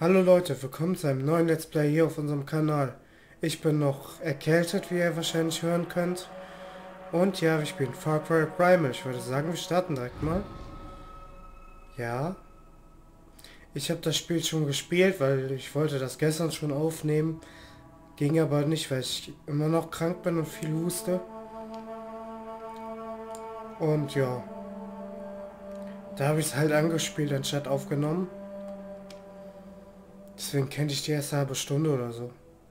Hallo Leute, willkommen zu einem neuen Let's Play hier auf unserem Kanal. Ich bin noch erkältet, wie ihr wahrscheinlich hören könnt. Und ja, wir spielen Far Cry Primal. Ich würde sagen, wir starten direkt mal. Ja. Ich habe das Spiel schon gespielt, weil ich wollte das gestern schon aufnehmen. Ging aber nicht, weil ich immer noch krank bin und viel huste. Und ja. Da habe ich es halt angespielt, anstatt aufgenommen. Deswegen kenne ich die erste halbe Stunde oder so.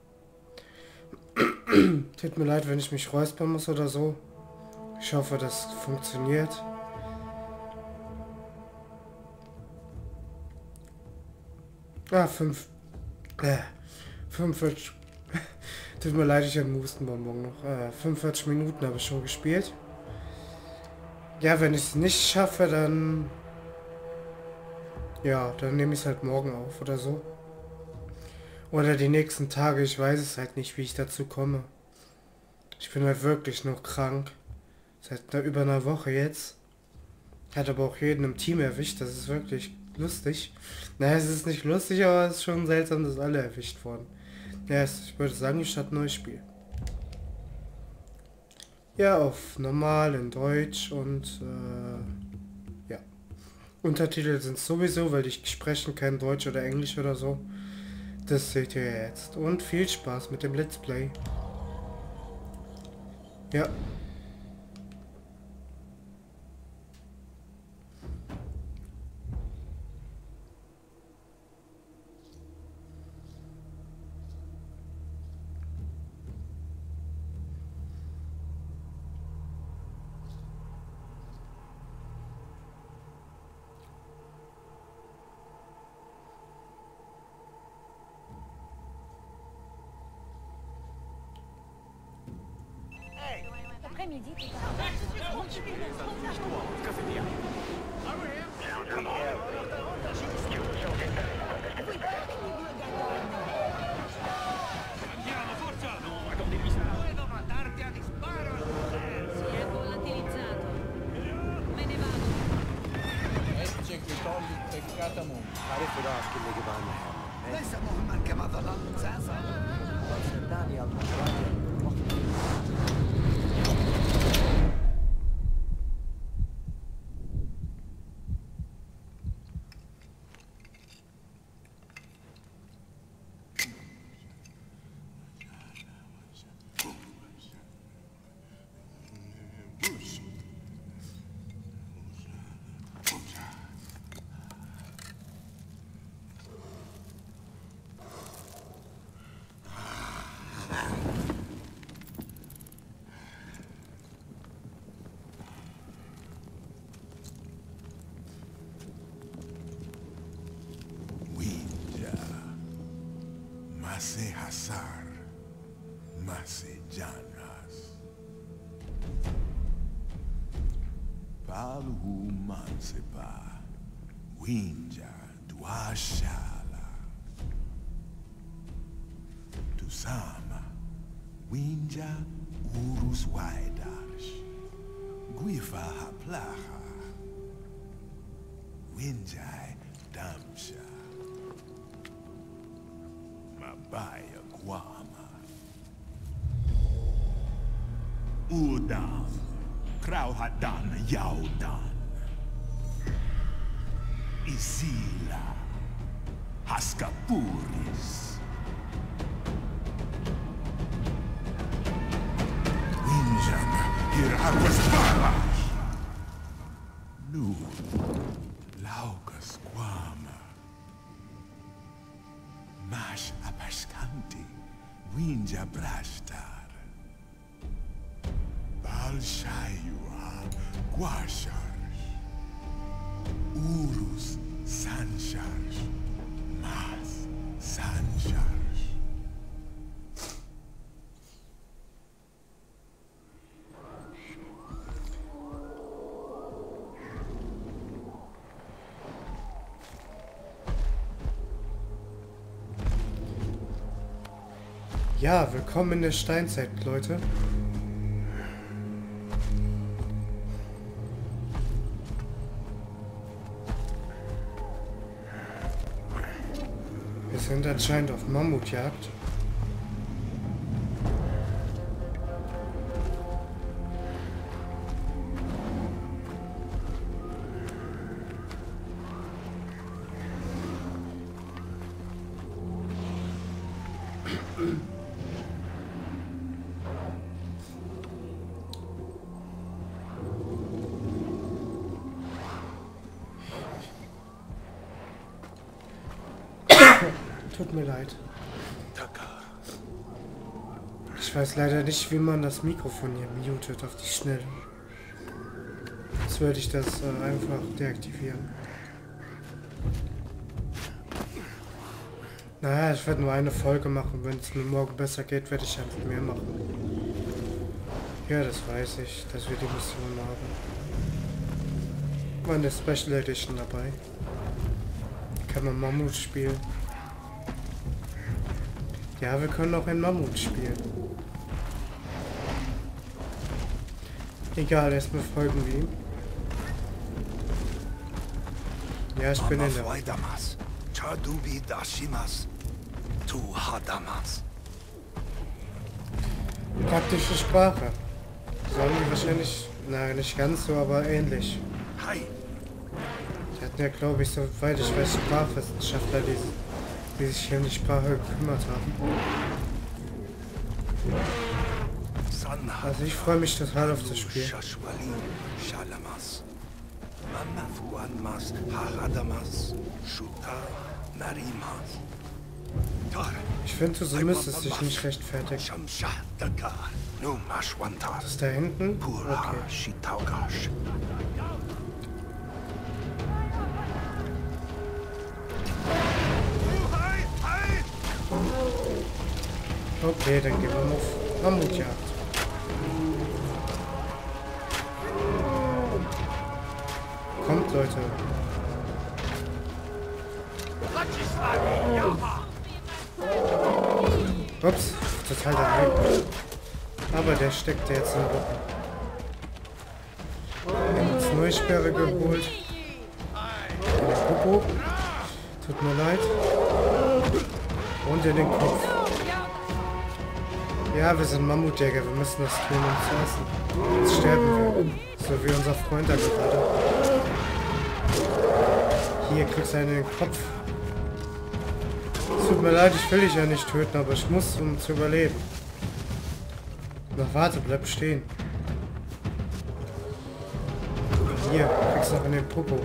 Tut mir leid, wenn ich mich räuspern muss oder so. Ich hoffe, das funktioniert. Ah, 45. Tut mir leid, ich habe einen Hustenbonbon noch. 45 Minuten habe ich schon gespielt. Ja, wenn ich es nicht schaffe, dann... Ja, dann nehme ich es halt morgen auf oder so. Oder die nächsten Tage, ich weiß es halt nicht, wie ich dazu komme. Ich bin halt wirklich noch krank. Seit über einer Woche jetzt. Hat aber auch jeden im Team erwischt, das ist wirklich lustig. Naja, es ist nicht lustig, aber es ist schon seltsam, dass alle erwischt wurden. Ja, ich würde sagen, ich starte ein neues Spiel. Ja, auf normal, in Deutsch und ja. Untertitel sind sowieso, weil ich spreche kein Deutsch oder Englisch oder so. Das seht ihr jetzt. Und viel Spaß mit dem Let's Play. Ja. Après-midi, tu Andiamo, forza! No, attendez ça! Puedo matarte a disparos! Si è volatilizzato. Me ne vado. Ecce che togli il peccato a mondo. عارف راس اللي قبالنا ليس مهما كما ظننت ساسا. صدقني المشروع Mase Hasar, Mase Janas. Palhu Mansepa, Winja Duashala. Tusama, Winja Urus Waidash, Guifa Haplaha, Winjai Damsha. Mabaya Guama Udam Krauhadan Yaudan Isila Haskapuris Winjan Hiraguasparas Nu Laukas Guama Mash Apashkanti, Winja Brashtar, Balshayua, Guashars, Urus Sanshars, Mas Sanshars. Ja, willkommen in der Steinzeit, Leute. sind anscheinend auf Mammutjagd. Tut mir leid. Ich weiß leider nicht, wie man das Mikrofon hier mutet auf die Schnelle. Jetzt würde ich das einfach deaktivieren. Naja, ich werde nur eine Folge machen. Wenn es mir morgen besser geht, werde ich einfach mehr machen. Ja, das weiß ich, dass wir die Mission haben. War eine Special Edition dabei. Kann man Mammut spielen. Ja, wir können auch ein Mammut spielen. Egal, erstmal folgen wir ihm. Ja, ich bin in der... Waidamas. Chadubi Dashimas. Tu Hadamas. Praktische Sprache. Sollen die wahrscheinlich... Nein, nicht ganz so, aber ähnlich. Hi. Die hatten ja, glaube ich, soweit ich weiß, Sprachwissenschaftler, die sich hier um die Sprache gekümmert haben. Also ich freue mich total auf das Spiel. Ich finde, du müsstest dich nicht rechtfertigen. Das ist da hinten? Okay. Okay, dann gehen wir auf Mammutjagd. Kommt, Leute. Ups, total daneben. Aber der steckt jetzt im Rücken. Wir haben uns neue Sperre geholt. In den Popo. Tut mir leid. Und in den Kopf. Ja, wir sind Mammutjäger, wir müssen das tun, um zu essen. Jetzt sterben wir. So wie unser Freund da gerade. Hier, kriegst du einen in den Kopf. Es tut mir leid, ich will dich ja nicht töten, aber ich muss, um zu überleben. Na warte, bleib stehen. Hier, kriegst du noch in den Popo.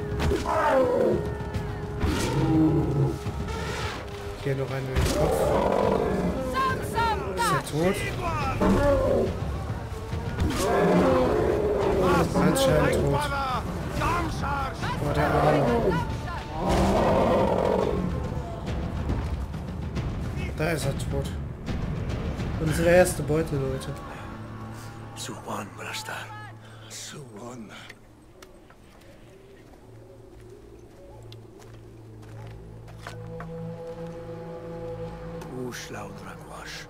Hier noch einen in den Kopf. Ist er tot? Anscheinend tot. Oh, der Arme. Da ist er tot. Unsere erste Beute, Leute. Suwan, Brasta. Suwan. Uschlaudragwasch.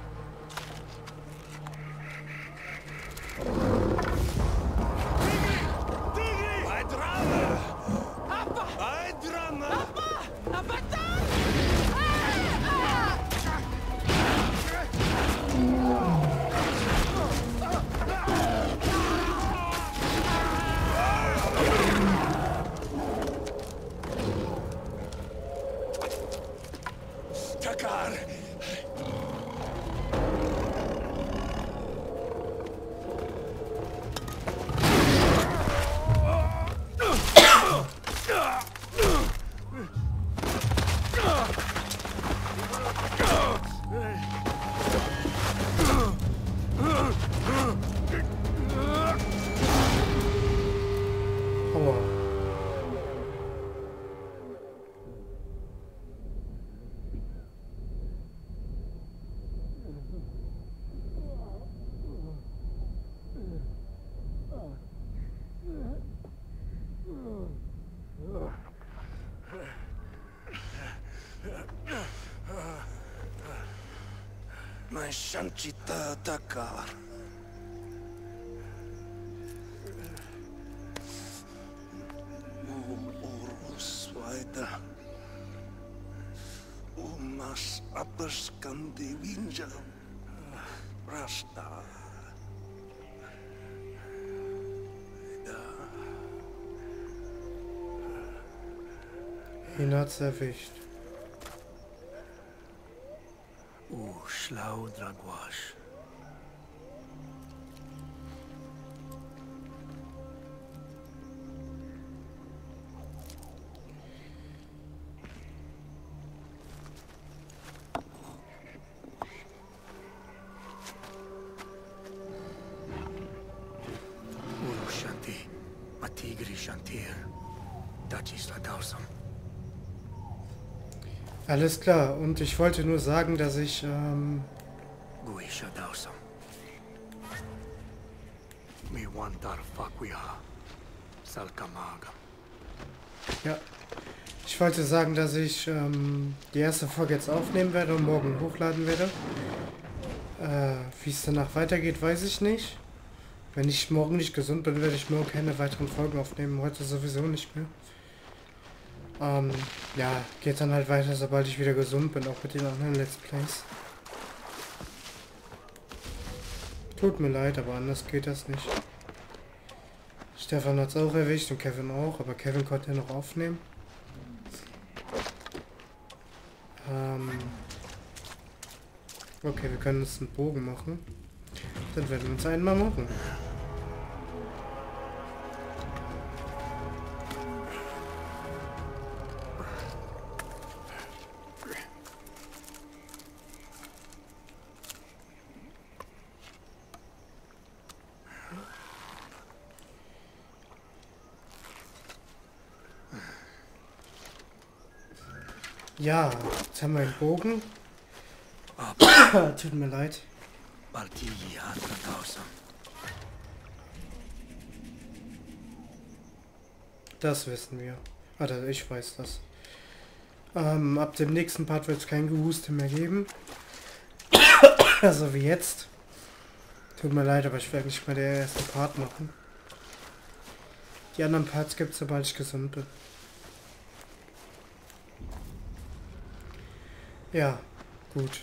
Takar! Aua. Mein Shanchita Takar. Urus weiter. Mas Apaskandi Winja Rasta. Ihn hat's erwischt. Schlau Dragwash. Urushanti, Matigri Shantir, Dachisla Dausam. Alles klar, und ich wollte nur sagen, dass ich, Guisha Dausam. Mi Wandar Fakwiha. Salkamaga. ja, ich wollte sagen, dass ich die erste Folge jetzt aufnehmen werde und morgen hochladen werde. Wie es danach weitergeht, weiß ich nicht. Wenn ich morgen nicht gesund bin, werde ich morgen keine weiteren Folgen aufnehmen. Heute sowieso nicht mehr. Ja, geht dann halt weiter, sobald ich wieder gesund bin, auch mit den anderen Let's Plays. Tut mir leid, aber anders geht das nicht. Stefan hat es auch erwischt und Kevin auch, aber Kevin konnte ja noch aufnehmen. Okay, wir können uns einen Bogen machen. Dann werden wir uns einmal machen. Ja, jetzt haben wir einen Bogen. Tut mir leid. Baltigi hat Dausam. Das wissen wir. Oder ich weiß das. Ab dem nächsten Part wird es kein Gehuste mehr geben. Also wie jetzt. Tut mir leid, aber ich werde nicht mal den ersten Part machen. Die anderen Parts gibt es, sobald ich gesund bin. Ja, gut.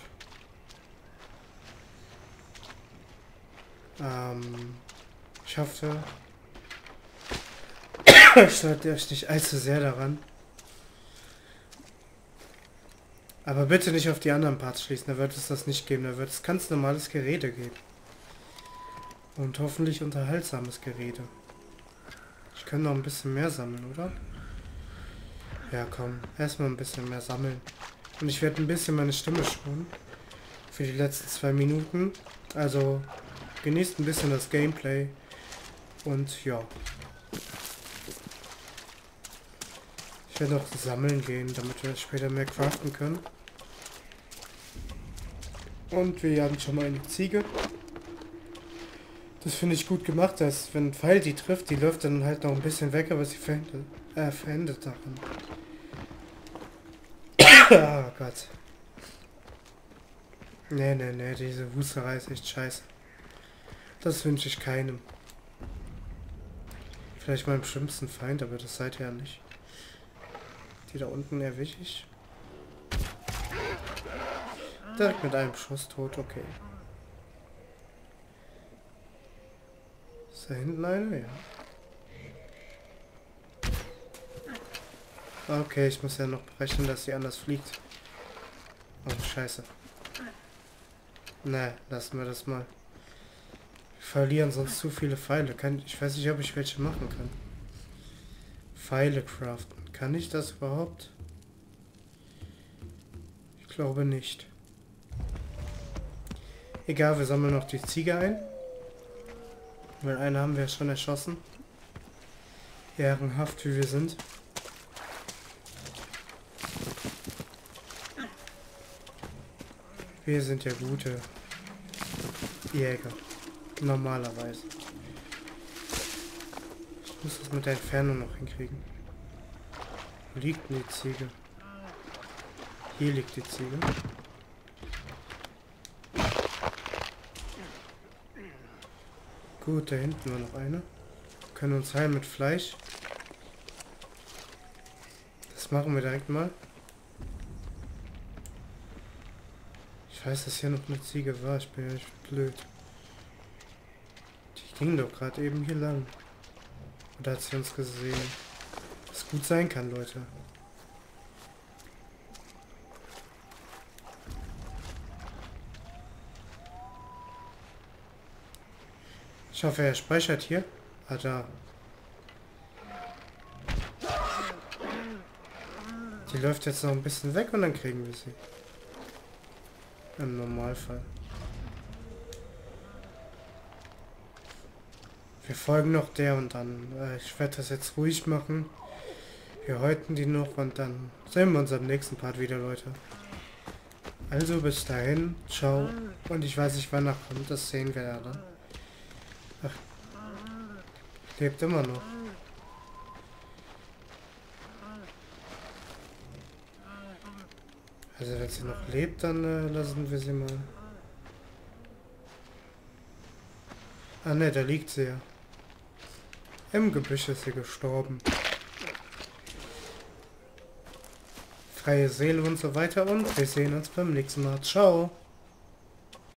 Ich hoffe, stört euch nicht allzu sehr daran. Aber bitte nicht auf die anderen Parts schließen, da wird es das nicht geben. Da wird es ganz normales Gerede geben. Und hoffentlich unterhaltsames Gerede. Ich kann noch ein bisschen mehr sammeln, oder? Ja, komm. Erstmal ein bisschen mehr sammeln. Und ich werde ein bisschen meine Stimme schonen. Für die letzten 2 Minuten. Also genießt ein bisschen das Gameplay. Und ja. Ich werde noch sammeln gehen, damit wir später mehr craften können. Und wir jagen schon mal eine Ziege. Das finde ich gut gemacht, dass wenn ein Pfeil die trifft, die läuft dann halt noch ein bisschen weg, aber sie verendet daran. Oh Gott. Nee, diese Husterei ist echt scheiße. Das wünsche ich keinem. Vielleicht meinem schlimmsten Feind, aber das seid ihr ja nicht. Die da unten erwische ich. Direkt mit einem Schuss tot, okay. Ist da hinten einer? Ja. Okay, ich muss ja noch berechnen, dass sie anders fliegt. Oh, scheiße. Ne, lassen wir das mal. Wir verlieren sonst zu viele Pfeile. Ich weiß nicht, ob ich welche machen kann. Pfeile craften. Kann ich das überhaupt? Ich glaube nicht. Egal, wir sammeln noch die Ziege ein. Weil eine haben wir schon erschossen. Ehrenhaft, wie wir sind. Wir sind ja gute Jäger. Normalerweise. Ich muss das mit der Entfernung noch hinkriegen. Wo liegt denn die Ziege? Hier liegt die Ziege. Gut, da hinten war noch eine. Wir können uns heilen mit Fleisch. Das machen wir direkt mal. Ich weiß, dass hier noch eine Ziege war. Ich bin ja nicht blöd. Die ging doch gerade eben hier lang. Oder hat sie uns gesehen? Was gut sein kann, Leute. Ich hoffe, er speichert hier. Ah, da. Die läuft jetzt noch ein bisschen weg und dann kriegen wir sie. Im Normalfall. Wir folgen noch der und dann. Ich werde das jetzt ruhig machen. Wir häuten die noch und dann sehen wir uns am nächsten Part wieder, Leute. Also bis dahin. Ciao. Und ich weiß nicht, wann er kommt. Das sehen wir ja dann. Ach. Lebt immer noch. Also wenn sie noch lebt, dann lassen wir sie mal. Ah ne, da liegt sie ja. Im Gebüsch ist sie gestorben. Freie Seele und so weiter und wir sehen uns beim nächsten Mal. Ciao.